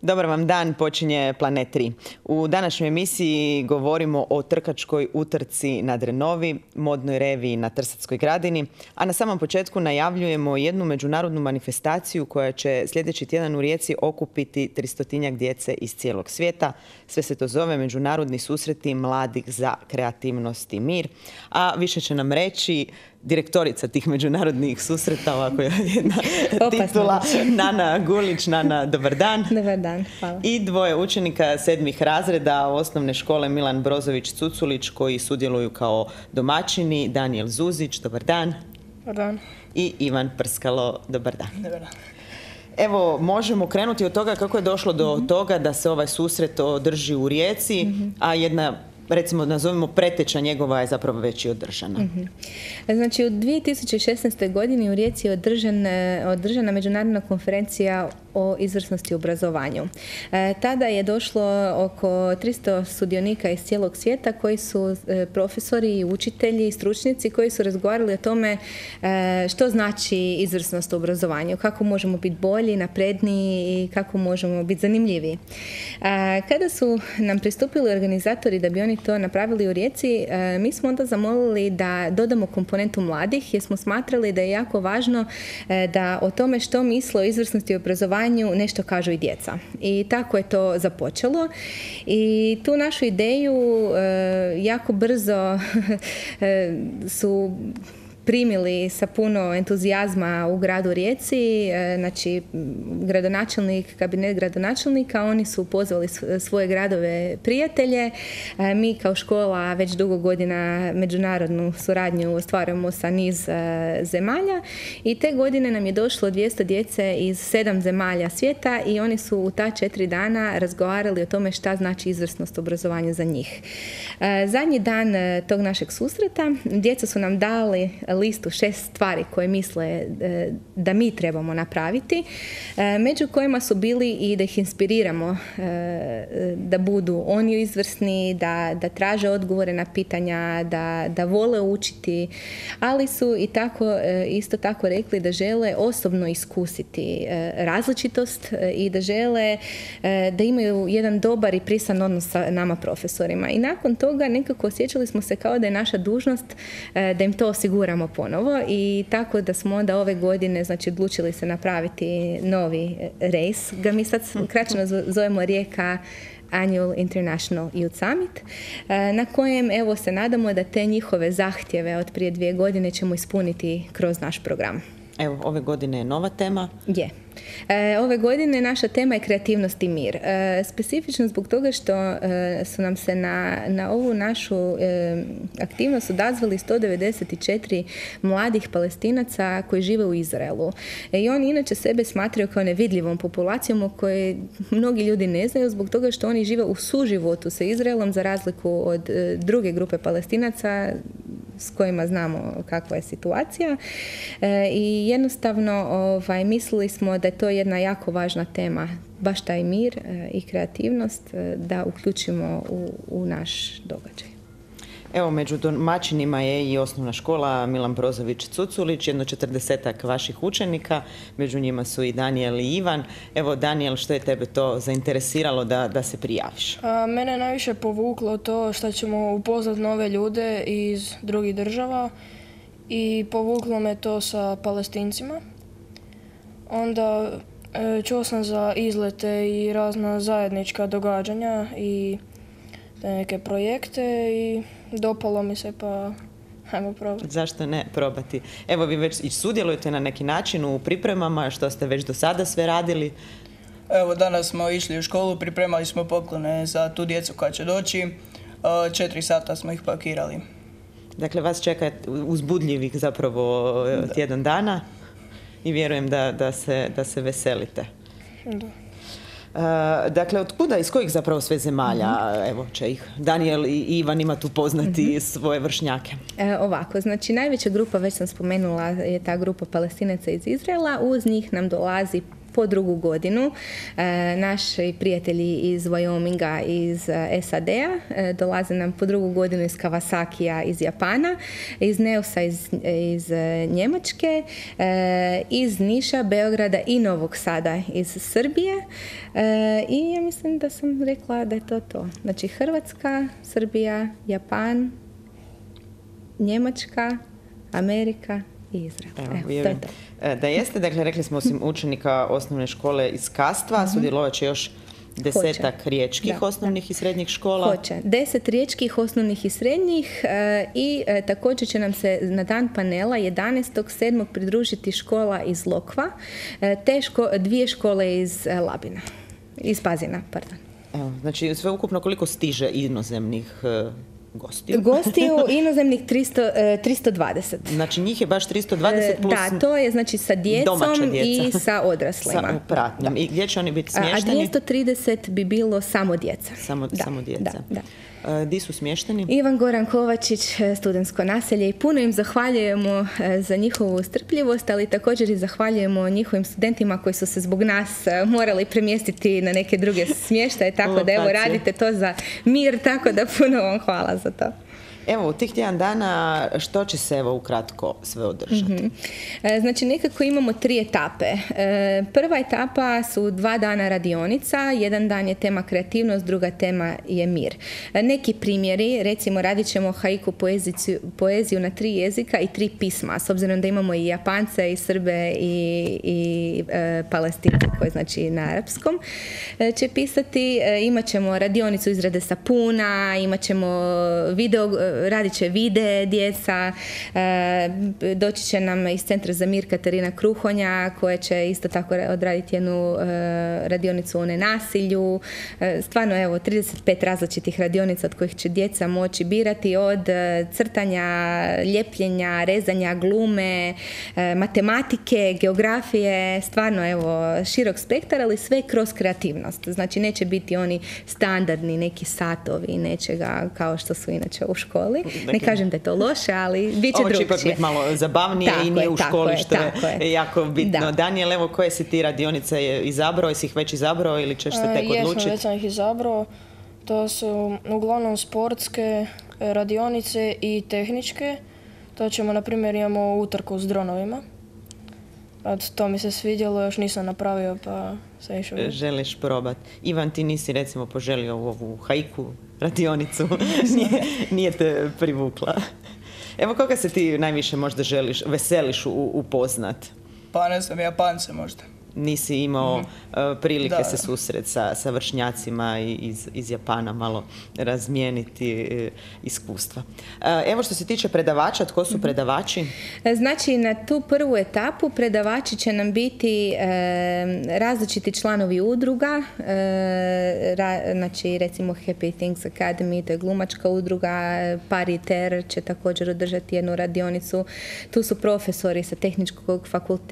Dobar vam dan, počinje Planet 3. U današnjoj emisiji govorimo o trkačkoj utrci na Drenovi, modnoj reviji na Trsatskoj gradini, a na samom početku najavljujemo jednu međunarodnu manifestaciju koja će sljedeći tjedan u Rijeci okupiti 300-tinjak djece iz cijelog svijeta. Sve se to zove Međunarodni susreti mladih za kreativnost i mir, a više će nam reći direktorica tih međunarodnih susreta, ovako je jedna titula, Nana Gulić. Nana, dobar dan. Dobar dan, hvala. I dvoje učenika 7. razreda osnovne škole Milan Brozović-Cuculić koji sudjeluju kao domaćini, Danijel Zuzić, dobar dan. Dobar dan. I Ivan Prskalo, dobar dan. Dobar dan. Evo, možemo krenuti od toga kako je došlo do toga da se ovaj susret održi u Rijeci, a jedna, recimo, nazovimo preteča njegova je zapravo već i održana. Znači, u 2016. godini u Rijeci je održana međunarodna konferencija o izvrsnosti u obrazovanju. Tada je došlo oko 300 sudionika iz cijelog svijeta koji su profesori, učitelji, stručnjaci koji su razgovarali o tome što znači izvrsnost u obrazovanju, kako možemo biti bolji, napredniji i kako možemo biti zanimljiviji. Kada su nam pristupili organizatori da bi oni to napravili u Rijeci, mi smo onda zamolili da dodamo komponentu mladih jer smo smatrali da je jako važno da o tome što misle o izvrsnosti u obrazovanju nešto kažu i djeca. I tako je to započelo. I tu našu ideju jako brzo su primili sa puno entuzijazma u gradu Rijeci, znači gradonačelnik, kabinet gradonačelnika, oni su pozvali svoje gradove prijatelje. Mi kao škola već dugo godina međunarodnu suradnju ostvarujemo sa niz zemalja i te godine nam je došlo 200 djece iz 7 zemalja svijeta i oni su u ta 4 dana razgovarali o tome šta znači izvrsnost obrazovanja za njih. Zadnji dan tog našeg susreta djeca su nam dali listu 6 stvari koje misle da mi trebamo napraviti, među kojima su bili i da ih inspiriramo da budu oni izvrsni, da traže odgovore na pitanja, da vole učiti, ali su i isto tako rekli da žele osobno iskusiti različitost i da žele da imaju jedan dobar i prisan odnos sa nama profesorima. I nakon toga nekako osjećali smo se kao da je naša dužnost da im to osiguramo ponovo i tako da smo onda ove godine znači odlučili se napraviti novi race, ga mi sad kraćeno zovemo Rijeka Annual International Youth Summit, na kojem evo se nadamo da te njihove zahtjeve od prije 2 godine ćemo ispuniti kroz naš program. Evo, ove godine je nova tema. Je. Ove godine naša tema je kreativnost i mir. Specifično zbog toga što su nam se na ovu našu aktivnost odazvali 194 mladih Palestinaca koji žive u Izraelu. I oni inače sebe smatraju kao nevidljivom populacijom o kojoj mnogi ljudi ne znaju zbog toga što oni žive u suživotu sa Izraelom za razliku od druge grupe Palestinaca s kojima znamo kakva je situacija. I jednostavno mislili smo da je to jedna jako važna tema, baš taj mir i kreativnost da uključimo u naš događaj. Evo, među domaćinima je i osnovna škola Milan Brozović-Cuculić, jedno 40-ak vaših učenika, među njima su i Danijel i Ivan. Evo, Danijel, što je tebe to zainteresiralo da se prijaviš? Mene je najviše povuklo to što ćemo upoznat nove ljude iz drugih država i povuklo me to sa Palestincima. Onda čuo sam za izlete i razna zajednička događanja i neke projekte i dopalo mi se pa ajmo probati. Zašto ne probati? Evo, vi već i sudjelujete na neki način u pripremama, što ste već do sada sve radili? Evo, danas smo išli u školu, pripremali smo poklone za tu djecu koja će doći. 4 sata smo ih pakirali. Dakle, vas čeka uzbudljivih zapravo tjedan dana i vjerujem da se veselite. Da. Dakle, od kuda, iz kojih zapravo sve zemalja, evo će ih Danijel i Ivan ima tu poznati svoje vršnjake? Ovako, znači najveća grupa, već sam spomenula, je ta grupa Palestinaca iz Izraela, uz njih nam dolazi po drugu godinu. Naši prijatelji iz Wyominga, iz SAD-a, dolaze nam po drugu godinu iz Kawasakija iz Japana, iz Neusa iz Njemačke, iz Niša, Beograda i Novog Sada iz Srbije. I ja mislim da sam rekla da je to. Znači Hrvatska, Srbija, Japan, Njemačka, Amerika i Izrael. To je to. Da jeste, dakle, rekli smo osim učenika osnovne škole iz Kastva, sudjelovat će još 10 riječkih osnovnih i srednjih škola. Hoće. 10 riječkih osnovnih i srednjih i također će nam se na dan panela 11.7. pridružiti škola iz Lokva, te dvije škole iz Labina. Iz Pazina, pardon. Evo, znači, sve ukupno koliko stiže inozemnih gostiju? Gostiju inozemnih 320. Znači njih je baš 320 plus da, to je znači sa djecom i sa odraslima. Sa pratnjom. I gdje će oni biti smješteni? A 230 bi bilo samo djeca. Samo djeca. Da. Di su smješteni? Ivan Goran Kovačić, studentsko naselje, i puno im zahvaljujemo za njihovu strpljivost, ali također i zahvaljujemo njihovim studentima koji su se zbog nas morali premjestiti na neke druge smještaje, tako da evo radite to za mir, tako da puno vam hvala za to. Evo, u tih tjedan dana što će se evo ukratko sve održati? Znači, nekako imamo 3 etape. Prva etapa su 2 dana radionica, jedan dan je tema kreativnost, druga tema je mir. Neki primjeri, recimo radit ćemo haiku poeziju na 3 jezika i 3 pisma, s obzirom da imamo i Japance, i Srbe, i Palestince, koji znači na arapskom će pisati. Imat ćemo radionicu izrade sapuna, imat ćemo radit će vide djeca, doći će nam iz Centra za mir Katarina Kruhonja koja će isto tako odraditi jednu radionicu o nenasilju. Stvarno, evo, 35 različitih radionica od kojih će djeca moći birati, od crtanja, ljepljenja, rezanja, glume, matematike, geografije, stvarno, evo, širok spektar, ali sve kroz kreativnost. Znači, neće biti oni standardni neki satovi nečega kao što su inače u školi. Ne kažem da je to loše, ali bit će drugčije. Ovo će ipak biti malo zabavnije i nije u školi, što je jako bitno. Da. Daniel, evo, koje si ti radionice izabrao? Jesi ih već izabrao ili ćeš se tek odlučiti? Jesam, već sam ih izabrao. To su uglavnom sportske radionice i tehničke. To ćemo, na primjer, imamo utrku s dronovima. To mi se svidjelo, još nisam napravio, pa se išao. Želiš probat. Ivan, ti nisi recimo poželio ovu haiku radionicu, nije te privukla. Evo, koga se ti najviše možda veseliš upoznat? Pa ne znam, Japance možda. Nisi imao prilike se susret sa vršnjacima iz Japana, malo razmijeniti iskustva. Evo, što se tiče predavača, tko su predavači? Znači, na tu prvu etapu predavači će nam biti različiti članovi udruga, znači recimo Happy Things Academy, to je glumačka udruga, Pariter će također održati jednu radionicu. Tu su profesori sa tehničkog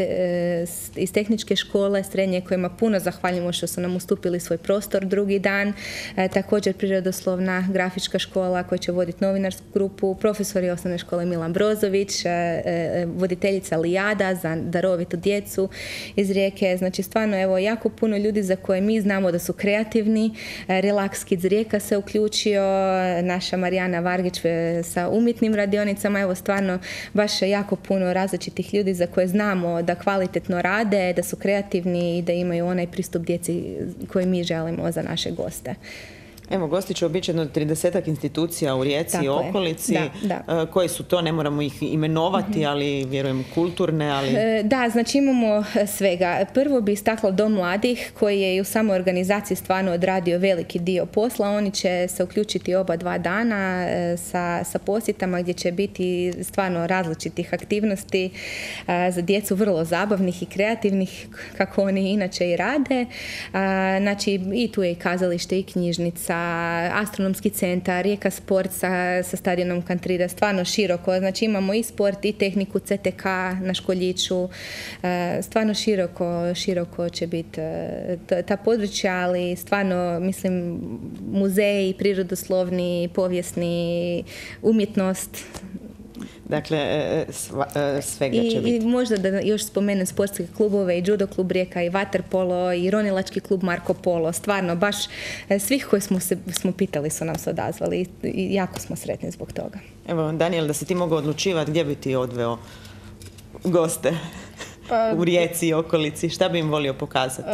iz tehničke škole, srednje, kojima puno zahvaljujemo što su nam ustupili svoj prostor drugi dan. Također prirodoslovna grafička škola koja će voditi novinarsku grupu, profesori osnovne škole Milan Brozović, voditeljica Lijada za darovitu djecu iz Rijeke. Znači, stvarno, evo, jako puno ljudi za koje mi znamo da su kreativni. Relax Kids Rijeka se uključio, naša Marijana Vargić sa umjetnim radionicama. Evo, stvarno, baš jako puno različitih ljudi za koje znamo da kvalitetno rade, da su kreativni i da imaju onaj pristup djeci koji mi želimo za naše goste. Evo, gosti će obići jedno 30 institucija u Rijeci i okolici. Da. Koje su to, ne moramo ih imenovati, ali vjerujem kulturne, ali... Da, znači imamo svega. Prvo bi istakla Dom mladih, koji je i u samoj organizaciji stvarno odradio veliki dio posla. Oni će se uključiti oba 2 dana sa posjetama gdje će biti stvarno različitih aktivnosti za djecu, vrlo zabavnih i kreativnih, kako oni inače i rade. Znači, i tu je i kazalište i knjižnica, astronomski centar, Rijeka sport sa stadionom Kantrida, stvarno široko. Znači, imamo i sport i tehniku CTK na Školjiću. Stvarno široko će biti ta područja, ali stvarno, mislim, muzeji, prirodoslovni, povijesni, umjetnost, Dakle, svega će biti. I možda da još spomenem sportske klubove, i judo klub Rijeka, i vaterpolo, i ronilački klub Marko Polo. Stvarno, baš svih koji smo pitali su nam se odazvali i jako smo sretni zbog toga. Evo, Danijel, da si ti mogao odlučivati gdje bi ti odveo goste u Rijeci i okolici, šta bi im volio pokazati?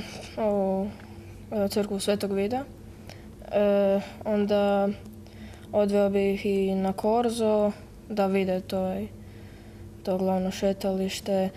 Crkvu Svetog Vida. Onda odveo bi ih i na Korzo, da vide to glavno šetalište.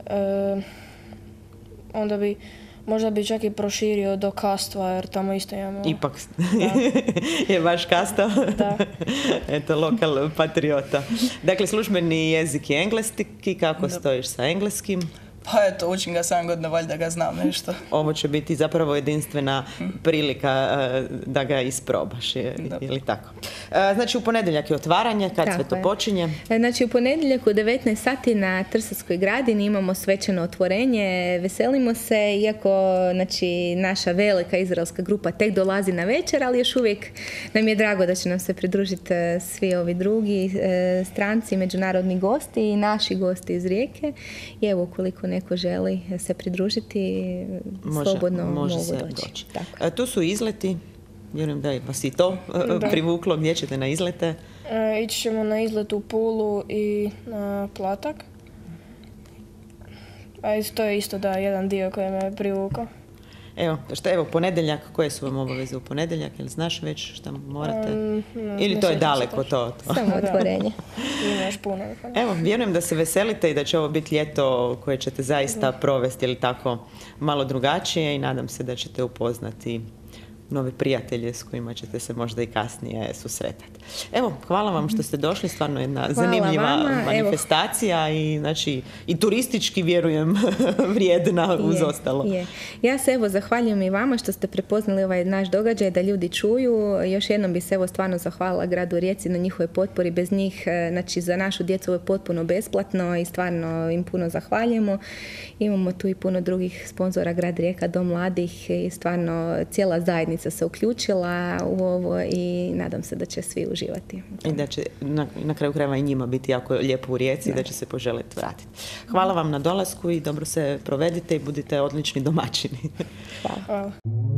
Onda možda bi čak i proširio do Kastva, jer tamo isto imamo... Ipak je baš Kastav. Da. Eto, lokal patriota. Dakle, službeni jezik je engleski. Kako stojiš sa engleskim? Pa eto, učim ga 7 godina, valjda ga znam nešto. Ovo će biti zapravo jedinstvena prilika da ga isprobaš, je li tako? Znači, u ponedjeljak je otvaranje, kad sve to počinje? Znači, u ponedjeljak u 19 sati na Trstavskoj gradini imamo svečano otvorenje. Veselimo se, iako znači, naša velika izraelska grupa tek dolazi na večer, ali još uvijek nam je drago da će nam se pridružiti svi ovi drugi stranci, međunarodni gosti i naši gosti iz Rijeke. I evo, ukoliko neko želi se pridružiti, slobodno mogu doći. Tu su izleti, vjerujem da vas i to privuklo. Gdje ćete na izlete? Ići ćemo na izlet u Pulu i na Platak. A to je isto jedan dio koji me privukao. Evo, ponedjeljak, koje su vam obaveze u ponedjeljak? Jel znaš već šta morate? Ili to je daleko to? Samo otvorenje. Ima još puno. Evo, vjerujem da se veselite i da će ovo biti ljeto koje ćete zaista provesti, ili tako, malo drugačije, i nadam se da ćete upoznati nove prijatelje s kojima ćete se možda i kasnije susretati. Evo, hvala vam što ste došli, stvarno jedna zanimljiva manifestacija i, znači, i turistički, vjerujem, vrijedna uz ostalo. Ja se zahvaljujem i vama što ste prepoznali ovaj naš događaj, da ljudi čuju. Još jednom bi se stvarno zahvalila gradu Rijeci na njihovoj potpori. Bez njih, znači, za našu djecu ovo je potpuno besplatno i stvarno im puno zahvaljujemo. Imamo tu i puno drugih sponzora, grad Rijeka, Dom mladih, i stvarno cijela zajednica se uključila u ovo i nadam se da će svi uživati. I da će na kraju krajeva i njima biti jako lijepo u Rijeci i da će se poželjeti vratiti. Hvala vam na dolasku i dobro se provedite i budite odlični domaćini. Hvala.